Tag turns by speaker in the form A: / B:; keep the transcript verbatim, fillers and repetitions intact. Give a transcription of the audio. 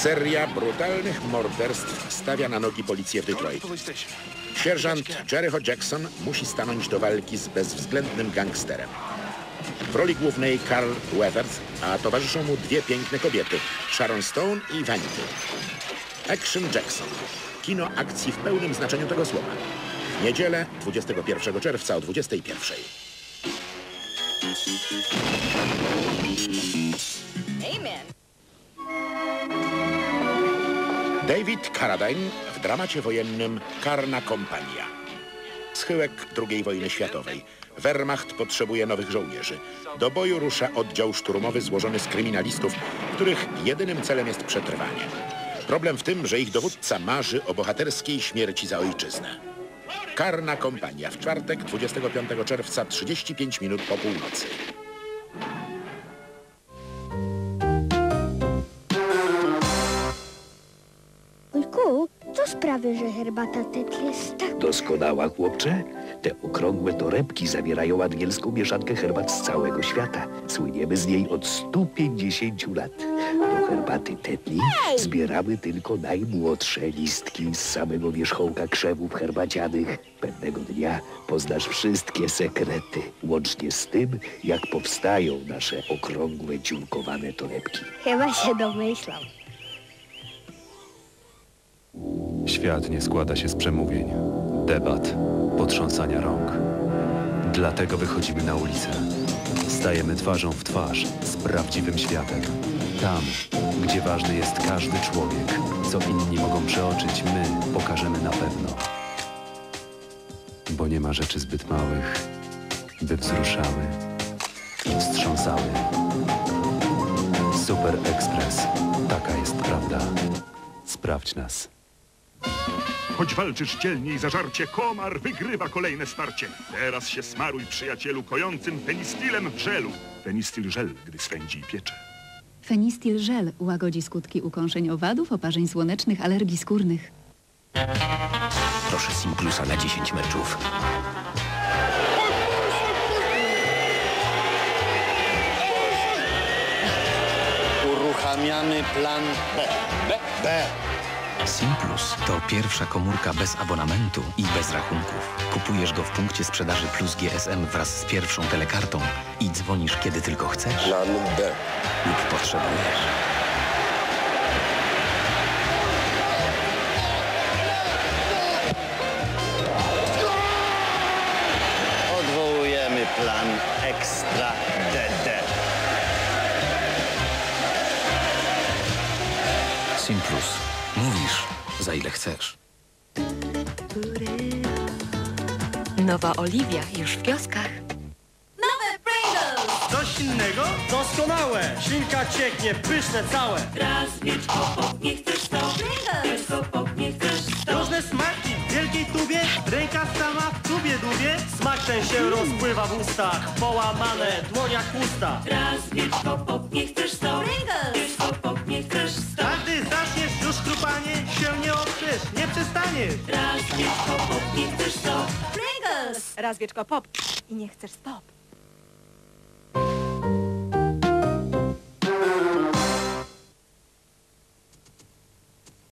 A: Seria brutalnych morderstw stawia na nogi policję w Detroit. Sierżant Jericho Jackson musi stanąć do walki z bezwzględnym gangsterem. W roli głównej Carl Weathers, a towarzyszą mu dwie piękne kobiety, Sharon Stone i Vanity. Action Jackson. Kino akcji w pełnym znaczeniu tego słowa. W niedzielę, dwudziestego pierwszego czerwca o dwudziestej pierwszej.
B: Amen.
A: David Carradine w dramacie wojennym Karna Kompania. Schyłek drugiej wojny światowej. Wehrmacht potrzebuje nowych żołnierzy. Do boju rusza oddział szturmowy złożony z kryminalistów, których jedynym celem jest przetrwanie. Problem w tym, że ich dowódca marzy o bohaterskiej śmierci za ojczyznę. Karna Kompania w czwartek, dwudziestego piątego czerwca, trzydzieści pięć minut po północy.
C: Wujku, co sprawia, że herbata Tet jest tak...
D: Doskonała, chłopcze. Te okrągłe torebki zawierają anielską mieszankę herbat z całego świata. Słyniemy z niej od stu pięćdziesięciu lat. Do herbaty Tetli zbieramy tylko najmłodsze listki z samego wierzchołka krzewów herbacianych. Pewnego dnia poznasz wszystkie sekrety, łącznie z tym, jak powstają nasze okrągłe, dziurkowane torebki.
C: Chyba się domyślam.
E: Świat nie składa się z przemówień, debat, potrząsania rąk. Dlatego wychodzimy na ulicę. Stajemy twarzą w twarz z prawdziwym światem. Tam, gdzie ważny jest każdy człowiek. Co inni mogą przeoczyć, my pokażemy na pewno. Bo nie ma rzeczy zbyt małych, by wzruszały, wstrząsały. Super Express. Taka jest prawda. Sprawdź nas.
F: Choć walczysz dzielnie i zażarcie, komar wygrywa kolejne starcie. Teraz się smaruj, przyjacielu, kojącym fenistilem w żelu. Fenistil żel, gdy swędzi i piecze.
G: Fenistil żel łagodzi skutki ukąszeń owadów, oparzeń słonecznych, alergii skórnych.
D: Proszę Simplusa na dziesięć meczów.
H: Uruchamiamy plan B. B. B.
I: Simplus to pierwsza komórka bez abonamentu i bez rachunków. Kupujesz go w punkcie sprzedaży Plus G S M wraz z pierwszą telekartą i dzwonisz kiedy tylko chcesz
H: Plan B.
I: lub potrzebujesz.
H: Odwołujemy plan Ekstra D D.
I: Simplus. Mówisz, za ile chcesz.
B: Nowa Oliwia już w kioskach.
J: Nowe Pringles!
K: Coś innego? Doskonałe! Ślinka cieknie, pyszne całe.
J: Raz mieć kopok, nie chcesz sto. Pringles! Kopok, nie chcesz sto.
K: Różne smaki w wielkiej tubie, ręka sama w tubie dubie. Smak ten się rozpływa w ustach, połamane, dłoniach usta.
J: Raz mieć kopok, nie chcesz sto. Pringles! Kopok, nie chcesz sto.
K: A gdy zaczniesz już chrupanie, się nie oprzesz, nie przestaniesz.
J: Raz mieć kopok, nie chcesz sto.
B: Pringles! Raz wieczko pop i nie chcesz stop.